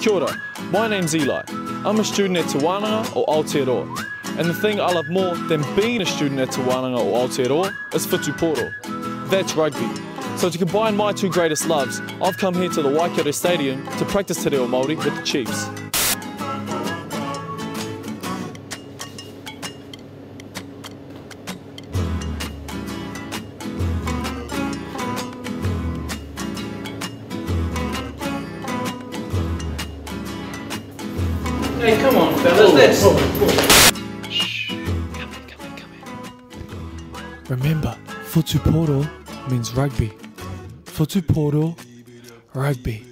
Kia ora, my name's Eli. I'm a student at Te Wānanga o Aotearoa. And the thing I love more than being a student at Te Wānanga o Aotearoa is Whituporo. That's rugby. So to combine my two greatest loves, I've come here to the Waikato Stadium to practice Te Reo Māori with the Chiefs. Hey, come on, fellas, let's... Shh, come here. Remember, Whituporo means rugby. Whituporo, rugby.